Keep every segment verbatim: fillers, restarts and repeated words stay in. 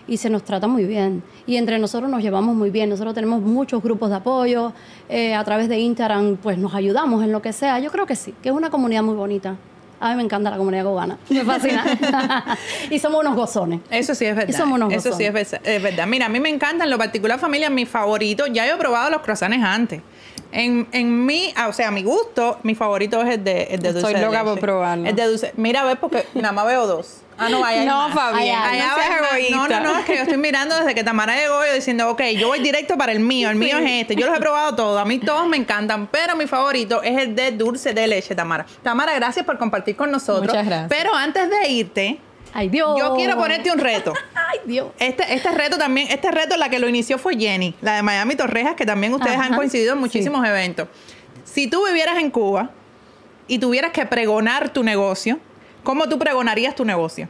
y se nos trata muy bien. Y entre nosotros nos llevamos muy bien. Nosotros tenemos muchos grupos de apoyo. Eh, a través de Instagram, pues nos ayudamos en lo que sea. Yo creo que sí, que es una comunidad muy bonita. A mí me encanta la comunidad cubana. Me fascina. Y somos unos gozones. Eso sí es verdad. Y somos unos Eso gozones. sí es, ver- es verdad. Mira, a mí me encanta, en lo particular, familia, mi favorito. Ya yo he probado los croissants antes. En, en mi, ah, o sea, a mi gusto, mi favorito es el de, el de dulce Estoy de loca leche. por probarlo. El de dulce. Mira, a ver, porque nada más veo dos. Ah, no, allá hay No, más. Fabián, Allá no hay seas más. egoísta. No, no, no, es que yo estoy mirando desde que Tamara llegó yo diciendo, ok, yo voy directo para el mío, el mío es este. Yo los he probado todos, a mí todos me encantan, pero mi favorito es el de dulce de leche, Tamara. Tamara, gracias por compartir con nosotros. Muchas gracias. Pero antes de irte, Ay, Dios. yo quiero ponerte un reto. Ay, Dios. Este, este reto también, este reto la que lo inició fue Jenny, la de Miami Torrejas, que también ustedes Ajá, han coincidido en sí. muchísimos eventos. Si tú vivieras en Cuba y tuvieras que pregonar tu negocio, ¿cómo tú pregonarías tu negocio?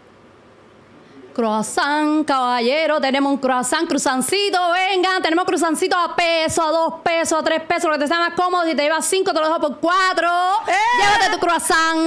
Croissant, caballero, tenemos un croissant, cruzancito, vengan, tenemos cruzancito a peso, a dos pesos, a tres pesos, lo que te sea más cómodo. Si te llevas cinco, te lo dejo por cuatro. ¡Eh! Llévate tu croissant.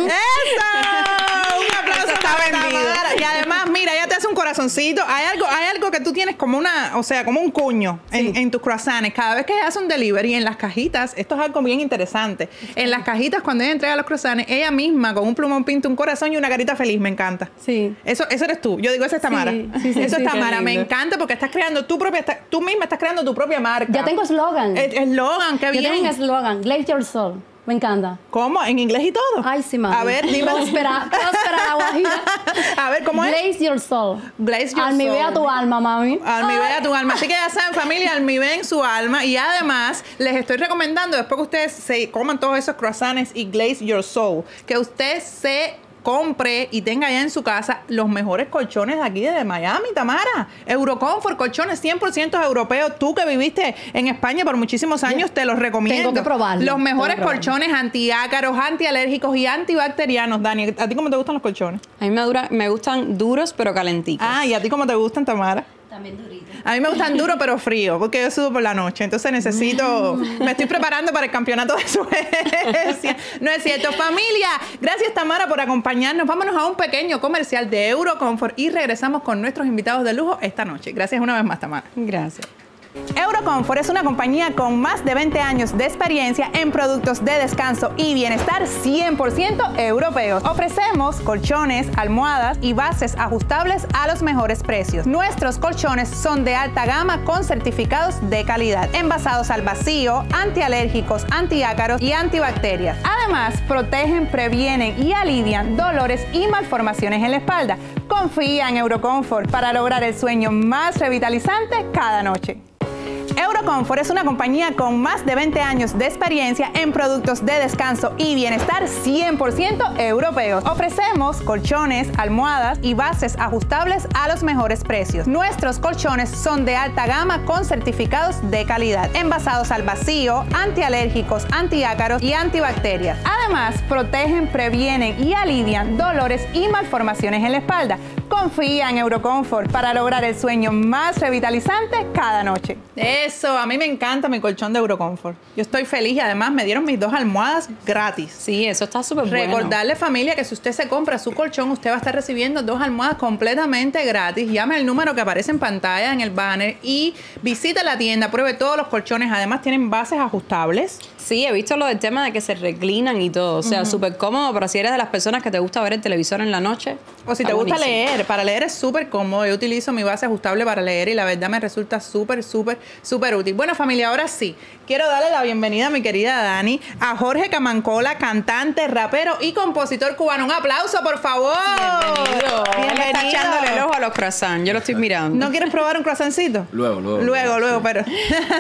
¡Eso! Un aplauso Eso está para vendido. Tamara. Y además, mira, ella te hace un corazoncito. Hay algo, hay algo que tú tienes como una, o sea, como un cuño en, en tus croissants. Cada vez que ella hace un delivery en las cajitas, esto es algo bien interesante. En las cajitas, cuando ella entrega los croissants, ella misma con un plumón pinta un corazón y una carita feliz. Me encanta. Sí. Eso, eso eres tú. Yo digo, esa es Tamara. Sí, sí, sí, eso sí, es qué Tamara. Me lindo. encanta porque estás creando tu propia, está- tú misma estás creando tu propia marca. Ya tengo eslogan. El- Eslogan, qué Yo bien. tengo un eslogan, Glaze Your Soul. Me encanta. ¿Cómo? ¿En inglés y todo? Ay, sí, mami. A ver, dime. Próspera, próspera la guajira. A ver, ¿cómo es? Glaze Your Soul. Glaze your Almivea soul. tu alma, mami. Almivea tu alma. Así que ya saben, familia, almiveen su alma. Y además, les estoy recomendando, después que ustedes se coman todos esos croissants y glaze your soul, que usted se compre y tenga ya en su casa los mejores colchones de aquí de Miami, Tamara. Eurocomfort, colchones cien por ciento europeos. Tú que viviste en España por muchísimos años, te los recomiendo. Tengo que probarlo. Los mejores Tengo que probarlo. colchones antiácaros, antialérgicos y antibacterianos. Dani, ¿a ti cómo te gustan los colchones? A mí me, dura, me gustan duros pero calenticos. Ah, ¿y a ti cómo te gustan, Tamara? También durito. A mí me gustan duros pero fríos, porque yo subo por la noche. Entonces necesito... Me estoy preparando para el campeonato de Suecia. No es cierto. Familia, gracias, Tamara, por acompañarnos. Vámonos a un pequeño comercial de Eurocomfort y regresamos con nuestros invitados de lujo esta noche. Gracias una vez más, Tamara. Gracias. Eurocomfort es una compañía con más de veinte años de experiencia en productos de descanso y bienestar cien por ciento europeos. Ofrecemos colchones, almohadas y bases ajustables a los mejores precios. Nuestros colchones son de alta gama con certificados de calidad, envasados al vacío, antialérgicos, antiácaros y antibacterias. Además, protegen, previenen y alivian dolores y malformaciones en la espalda. Confía en Eurocomfort para lograr el sueño más revitalizante cada noche. Eurocomfort es una compañía con más de veinte años de experiencia en productos de descanso y bienestar cien por ciento europeos. Ofrecemos colchones, almohadas y bases ajustables a los mejores precios. Nuestros colchones son de alta gama con certificados de calidad, envasados al vacío, antialérgicos, antiácaros y antibacterias. Además, protegen, previenen y alivian dolores y malformaciones en la espalda. Confía en Eurocomfort para lograr el sueño más revitalizante cada noche. Eso, a mí me encanta mi colchón de Eurocomfort. Yo estoy feliz y además me dieron mis dos almohadas gratis. Sí, eso está súper bueno. Recordarle, familia, que si usted se compra su colchón, usted va a estar recibiendo dos almohadas completamente gratis. Llame al número que aparece en pantalla, en el banner, y visite la tienda, pruebe todos los colchones. Además, tienen bases ajustables. Sí, he visto lo del tema de que se reclinan y todo. O sea, súper cómodo, pero si eres de las personas que te gusta ver el televisor en la noche. O si te está gusta buenísimo. leer, para leer es súper cómodo. Yo utilizo mi base ajustable para leer y la verdad me resulta súper, súper, súper útil. Bueno, familia, ahora sí, quiero darle la bienvenida a mi querida Dani, a Jorge Camancola, cantante, rapero y compositor cubano. Un aplauso, por favor. Bienvenido. Él está Bienvenido. echándole el ojo a los croissants. Yo lo estoy mirando. ¿No quieres probar un croissancito? Luego, luego. Luego, luego, sí. pero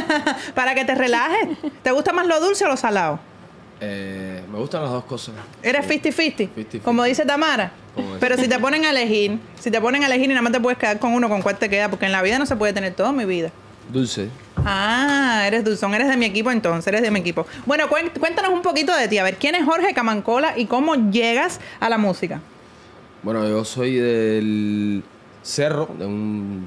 para que te relajes. ¿Te gusta más lo dulce o lo salado? Eh, me gustan las dos cosas. ¿Eres Sí. cincuenta cincuenta? cincuenta cincuenta. Como dice Tamara. Como dice. Pero si te ponen a elegir, si te ponen a elegir y nada más te puedes quedar con uno, ¿con cuál te queda? Porque en la vida no se puede tener todo, mi vida. Dulce. Ah, eres dulzón, eres de mi equipo entonces, eres de mi equipo. Bueno, cuen- cuéntanos un poquito de ti. A ver, ¿quién es Jorge Camancola y cómo llegas a la música? Bueno, yo soy del Cerro, de un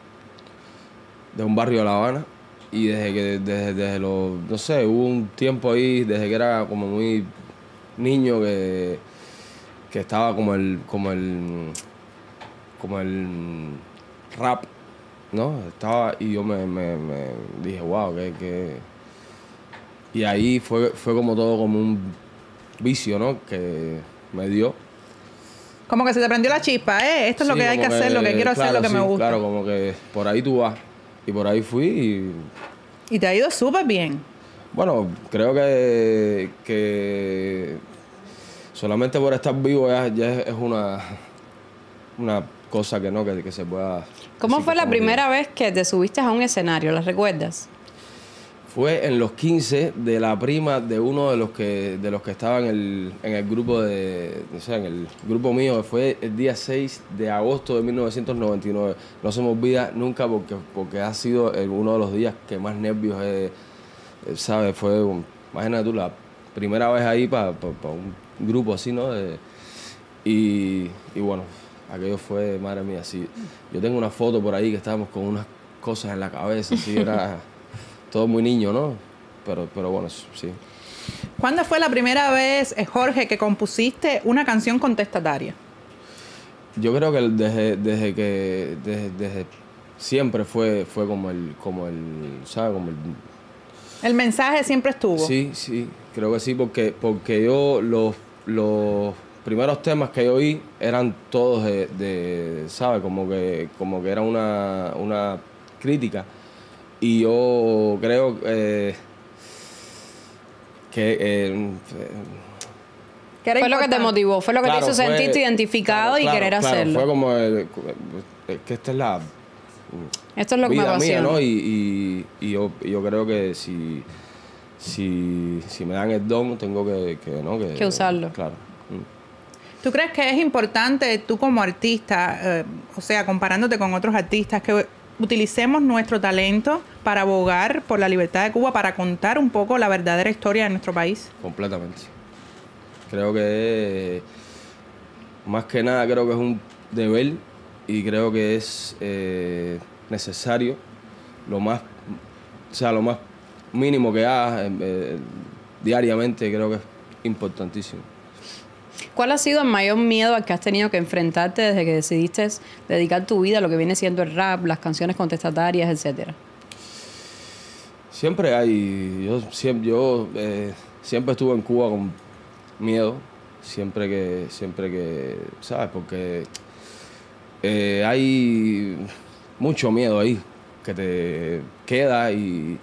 de un barrio de La Habana. Y desde que, desde, desde los, no sé, hubo un tiempo ahí, desde que era como muy niño, que, que estaba como el, como el, como el, rap, ¿no? Estaba, y yo me, me, me dije, wow, que, que... Y ahí fue, fue como todo como un vicio, ¿no? Que me dio. Como que se te prendió la chispa, ¿eh? Esto es Sí, lo que hay que como hacer, lo que quiero hacer, claro, lo que sí, me gusta. Claro, como que por ahí tú vas. Y por ahí fui y... Y te ha ido súper bien. Bueno, creo que, que solamente por estar vivo ya, ya es una, una cosa que no, que, que se pueda... ¿Cómo decir fue que la estamos primera vivos. vez que te subiste a un escenario? ¿La recuerdas? Fue en los quince de la prima de uno de los que de los que estaba en el, en el grupo de... O sea, en el grupo mío. Fue el día seis de agosto de mil novecientos noventa y nueve. No se me olvida nunca porque, porque ha sido el- uno de los días que más nervios he... ¿Sabes? Fue, un- imagínate tú, la primera vez ahí para pa, pa un grupo así, ¿no? De- y, y bueno, aquello fue, madre mía, sí. Yo tengo una foto por ahí que estábamos con unas cosas en la cabeza, así, era todo muy niño, ¿no? Pero, pero bueno, sí. ¿Cuándo fue la primera vez, eh, Jorge, que compusiste una canción contestataria? Yo creo que desde, desde que, desde, desde siempre fue, fue como el, como el, ¿sabes? Como el... El mensaje siempre estuvo. Sí, sí, creo que sí, porque, porque yo los, los primeros temas que yo oí eran todos de, de ¿sabes? Como que, como que era una, una crítica. Y yo creo eh, que... Eh, Que era Fue lo que te importante. motivó, fue lo que claro, te hizo fue- sentirte identificado claro, y claro, querer claro, hacerlo. Fue como el, es que esta es la Esto es lo que me vida mía, apasiona. ¿no? Y, y, y yo, y yo creo que si, si, si me dan el don, tengo que, que, ¿no? que, Que usarlo. Claro. Mm. ¿Tú crees que es importante tú como artista, eh, o sea, comparándote con otros artistas, que utilicemos nuestro talento para abogar por la libertad de Cuba, para contar un poco la verdadera historia de nuestro país? Completamente. Creo que más que nada creo que es un deber y creo que es eh, necesario lo más, o sea, lo más mínimo que hagas eh, diariamente, creo que es importantísimo. ¿Cuál ha sido el mayor miedo al que has tenido que enfrentarte desde que decidiste dedicar tu vida a lo que viene siendo el rap, las canciones contestatarias, etcétera? Siempre hay, yo siempre, yo, eh, siempre estuve en Cuba con miedo, siempre que, siempre que, ¿sabes? Porque eh, hay mucho miedo ahí que te queda y,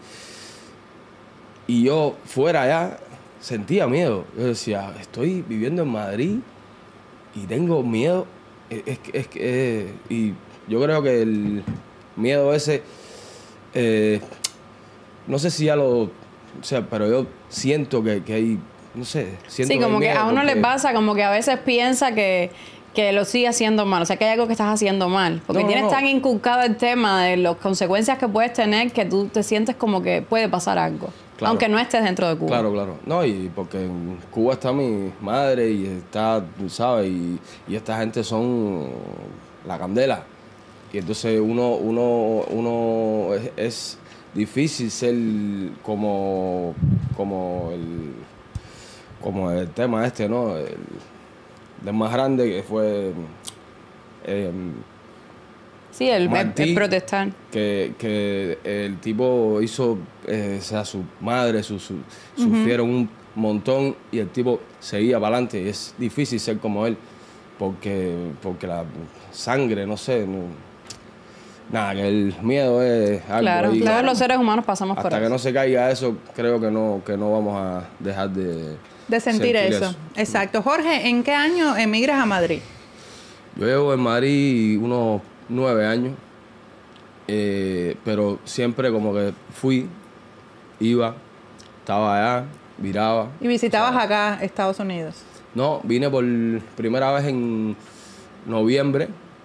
y yo fuera allá sentía miedo. Yo decía, estoy viviendo en Madrid y tengo miedo. Es, es, que- es, que, eh, y yo creo que el miedo ese, eh, no sé si ya lo, o sea, pero yo siento que, que hay, no sé, siento Sí, que hay como que miedo a uno le porque- pasa, como que a veces piensa que, que lo sigue haciendo mal, o sea, que hay algo que estás haciendo mal, porque No, no, tienes no. tan inculcado el tema de las consecuencias que puedes tener que tú te sientes como que puede pasar algo, Claro. aunque no estés dentro de Cuba. Claro, claro. No, y porque en Cuba está mi madre y está, tú sabes, y, y esta gente son la candela. Y entonces uno, uno, uno es, es difícil ser como, como el, como el tema este, ¿no? El, del más grande que fue eh, Sí, el, el- Martí, el protestar. que, que el tipo hizo, eh, o sea, su madre, su, su- sufrieron un montón y el tipo seguía para adelante. Y es difícil ser como él, porque, porque la sangre, no sé, no- nada, que el miedo es algo Claro, ahí. todos los seres humanos pasamos por Hasta que eso. no se caiga eso, creo que no, que no vamos a dejar de, De sentir, eso. Exacto. Jorge, ¿en qué año emigras a Madrid? Yo llevo en Madrid unos nueve años, eh, pero siempre como que fui, iba, estaba allá, viraba. Y visitabas acá Estados Unidos. No, vine por primera vez en noviembre,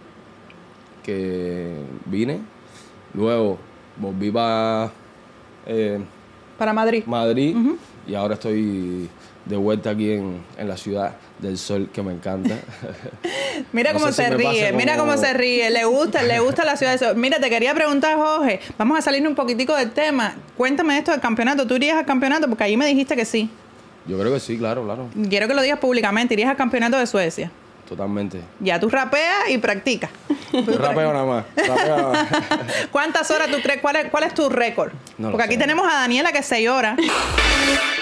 que vine. Luego volví para eh, Para Madrid. Madrid y ahora estoy de vuelta aquí en, en la ciudad del sol, que me encanta. Mira No cómo sé se si me ríe, pasa mira como- cómo se ríe. Le gusta, le gusta la ciudad de sol. Mira, te quería preguntar, Jorge, vamos a salir un poquitico del tema. Cuéntame esto del campeonato. ¿Tú irías al campeonato? Porque allí me dijiste que sí. Yo creo que sí, claro, claro. Quiero que lo digas públicamente. ¿Irías al campeonato de Suecia? totalmente. Ya tú rapeas y practicas. Yo rapeo nada más. Rapeo nada más. ¿Cuántas horas tú crees? ¿Cuál es, cuál es tu récord? No lo Porque aquí sé. tenemos a Daniela que es seis horas.